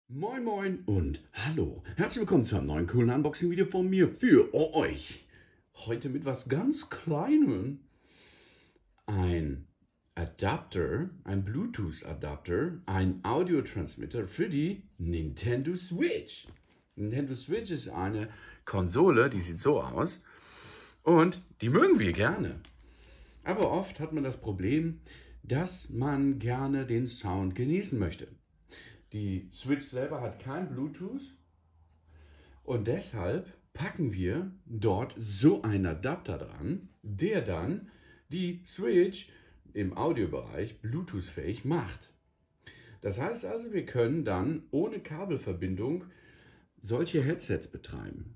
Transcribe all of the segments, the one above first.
Moin moin und hallo. Herzlich willkommen zu einem neuen coolen Unboxing-Video von mir für euch. Heute mit was ganz Kleinem. Ein Adapter, ein Bluetooth-Adapter, ein Audiotransmitter für die Nintendo Switch. Nintendo Switch ist eine Konsole, die sieht so aus und die mögen wir gerne. Aber oft hat man das Problem, dass man gerne den Sound genießen möchte. Die Switch selber hat kein Bluetooth und deshalb packen wir dort so einen Adapter dran, der dann die Switch im Audiobereich Bluetooth-fähig macht. Das heißt also, wir können dann ohne Kabelverbindung solche Headsets betreiben.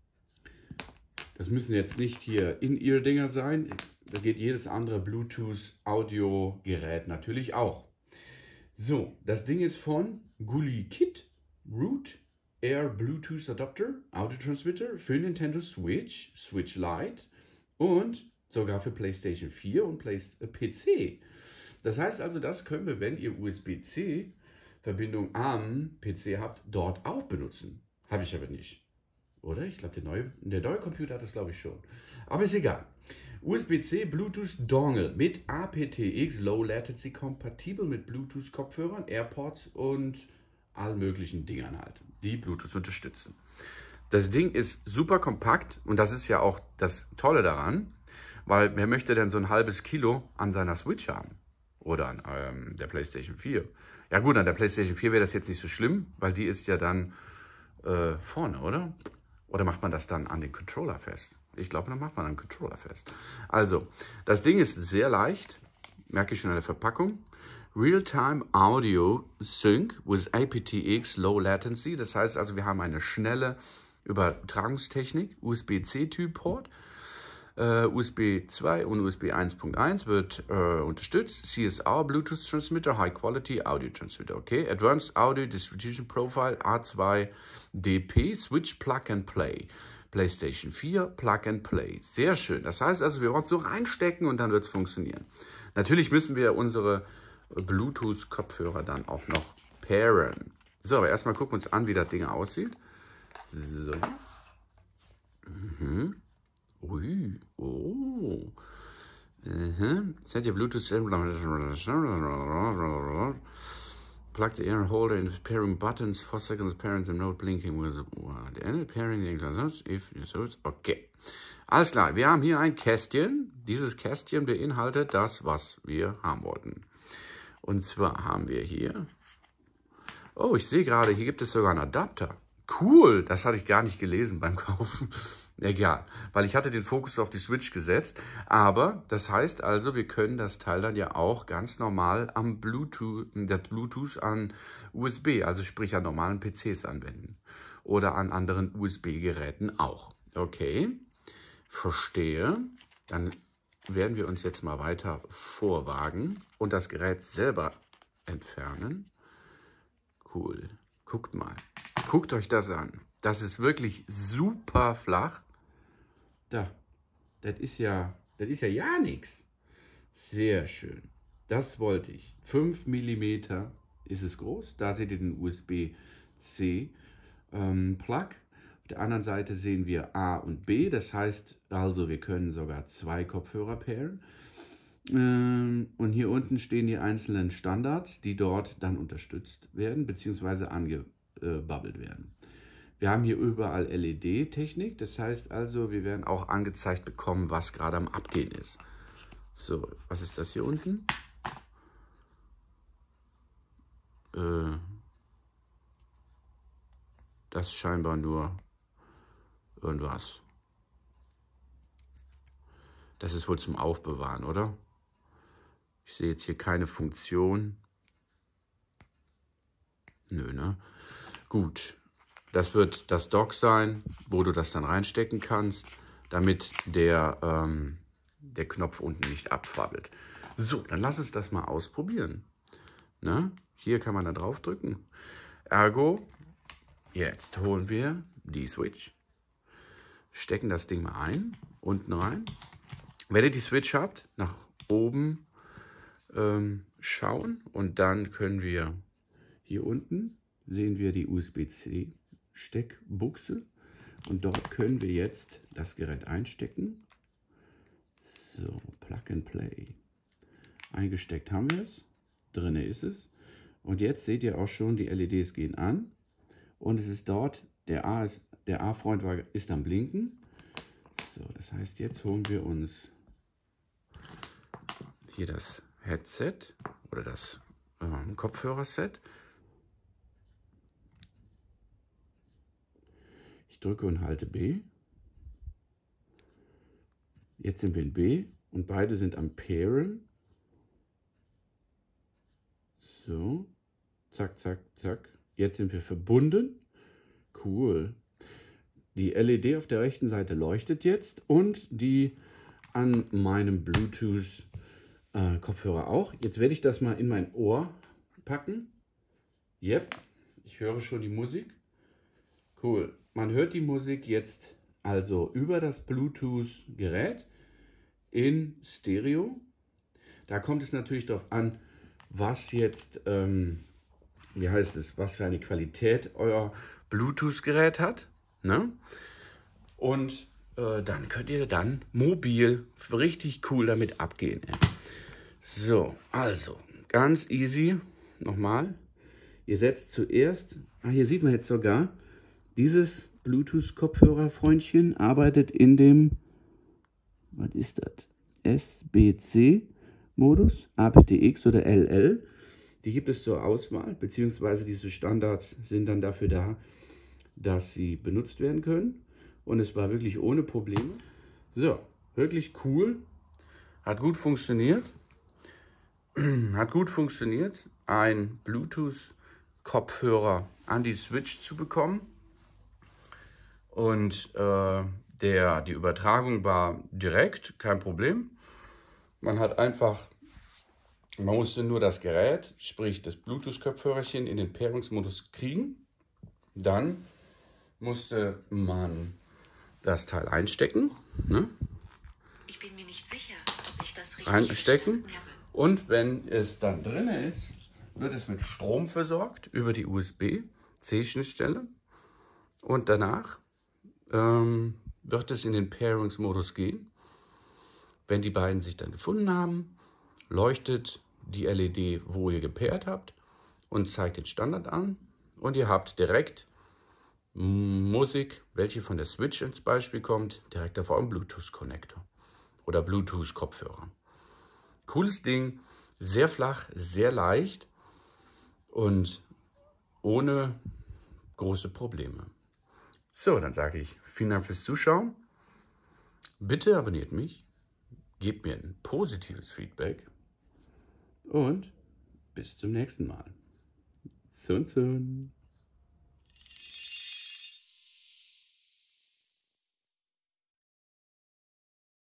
Das müssen jetzt nicht hier In-Ear-Dinger sein, da geht jedes andere Bluetooth-Audio-Gerät natürlich auch. So, das Ding ist von GuliKit Root Air Bluetooth Adapter, Audio Transmitter für Nintendo Switch, Switch Lite und sogar für PlayStation 4 und PC. Das heißt also, das können wir, wenn ihr USB-C Verbindung am PC habt, dort auch benutzen. Habe ich aber nicht. Oder? Ich glaube, der neue Computer hat das, glaube ich, schon. Aber ist egal. USB-C Bluetooth Dongle mit aptX Low Latency kompatibel mit Bluetooth Kopfhörern, AirPods und allen möglichen Dingern halt, die Bluetooth unterstützen. Das Ding ist super kompakt und das ist ja auch das Tolle daran, weil wer möchte denn so ein halbes Kilo an seiner Switch haben? Oder an der PlayStation 4? Ja gut, an der PlayStation 4 wäre das jetzt nicht so schlimm, weil die ist ja dann vorne, oder? Oder macht man das dann an den Controller fest? Ich glaube, dann macht man einen Controller fest. Also, das Ding ist sehr leicht. Merke ich schon an der Verpackung. Real-Time Audio Sync with aptX Low Latency. Das heißt also, wir haben eine schnelle Übertragungstechnik. USB-C-Typ-Port. USB 2 und USB 1.1 wird unterstützt. CSR Bluetooth Transmitter, High Quality Audio Transmitter. Okay, Advanced Audio Distribution Profile A2DP, Switch Plug and Play. PlayStation 4 Plug and Play. Sehr schön. Das heißt also, wir brauchen es so reinstecken und dann wird es funktionieren. Natürlich müssen wir unsere Bluetooth-Kopfhörer dann auch noch pairen. So, aber erstmal gucken wir uns an, wie das Ding aussieht. So. Ui, oh. Set your Bluetooth plug the ear holder in pairing buttons, 4 seconds pairing the note blinking with the end pairing if okay. Alles klar, wir haben hier ein Kästchen. Dieses Kästchen beinhaltet das, was wir haben wollten. Und zwar haben wir hier, oh, ich sehe gerade, hier gibt es sogar einen Adapter. Cool, das hatte ich gar nicht gelesen beim Kaufen. Egal, weil ich hatte den Fokus auf die Switch gesetzt. Aber das heißt also, wir können das Teil dann ja auch ganz normal am Bluetooth an USB, also sprich an normalen PCs anwenden. Oder an anderen USB-Geräten auch. Okay, verstehe. Dann werden wir uns jetzt mal weiter vorwagen und das Gerät selber entfernen. Cool, guckt mal. Guckt euch das an. Das ist wirklich super flach. Da, das ist ja nichts. Sehr schön. Das wollte ich. 5 mm ist es groß. Da seht ihr den USB-C Plug. Auf der anderen Seite sehen wir A und B. Das heißt also, wir können sogar 2 Kopfhörer pairen. Und hier unten stehen die einzelnen Standards, die dort dann unterstützt werden bzw. angebabbelt werden. Wir haben hier überall LED-Technik, das heißt also, wir werden auch angezeigt bekommen, was gerade am Abgehen ist. So, was ist das hier unten? Das ist scheinbar nur irgendwas. Das ist wohl zum Aufbewahren, oder? Ich sehe jetzt hier keine Funktion. Nö, ne? Gut. Das wird das Dock sein, wo du das dann reinstecken kannst, damit der Knopf unten nicht abfabbelt. So, dann lass uns das mal ausprobieren. Ne? Hier kann man da drauf drücken. Ergo, jetzt holen wir die Switch, stecken das Ding mal ein, unten rein. Wenn ihr die Switch habt, nach oben schauen und dann können wir hier unten sehen wir die USB-C Steckbuchse und dort können wir jetzt das Gerät einstecken. So, Plug and Play. Eingesteckt haben wir es, drin ist es. Und jetzt seht ihr auch schon, die LEDs gehen an und es ist dort, der A-Freund ist am Blinken. So, das heißt, jetzt holen wir uns hier das Headset oder das Kopfhörerset. Ich drücke und halte B. Jetzt sind wir in B und beide sind am Pairen. So, zack, zack, zack. Jetzt sind wir verbunden. Cool. Die LED auf der rechten Seite leuchtet jetzt und die an meinem Bluetooth Kopfhörer auch. Jetzt werde ich das mal in mein Ohr packen. Yep, ich höre schon die Musik. Cool. Man hört die Musik jetzt also über das Bluetooth-Gerät in Stereo. Da kommt es natürlich darauf an, was jetzt, was für eine Qualität euer Bluetooth-Gerät hat. Ne? Und dann könnt ihr dann mobil richtig cool damit abgehen. So, also ganz easy. Nochmal. Ihr setzt zuerst, hier sieht man jetzt sogar, dieses Bluetooth-Kopfhörer-Freundchen arbeitet in dem, was ist das? SBC-Modus, aptX oder LL. Die gibt es zur Auswahl, beziehungsweise diese Standards sind dann dafür da, dass sie benutzt werden können. Und es war wirklich ohne Probleme. So, wirklich cool. Hat gut funktioniert. Hat gut funktioniert, ein Bluetooth-Kopfhörer an die Switch zu bekommen. Und die Übertragung war direkt, kein Problem. Man musste nur das Gerät, sprich das Bluetooth-Kopfhörerchen, in den Pairungsmodus kriegen. Dann musste man das Teil einstecken. Ne? Ich bin mir nicht sicher, ob ich das richtig einstecken. verstanden habe. Und wenn es dann drin ist, wird es mit Strom versorgt über die USB-C-Schnittstelle. Und danach wird es in den Pairungsmodus gehen. Wenn die beiden sich dann gefunden haben, leuchtet die LED, wo ihr gepairt habt und zeigt den Standard an. Und ihr habt direkt Musik, welche von der Switch ins Beispiel kommt, direkt auf eurem Bluetooth-Konnektor oder Bluetooth-Kopfhörer. Cooles Ding, sehr flach, sehr leicht und ohne große Probleme. So, dann sage ich vielen Dank fürs Zuschauen. Bitte abonniert mich, gebt mir ein positives Feedback und bis zum nächsten Mal. Sun.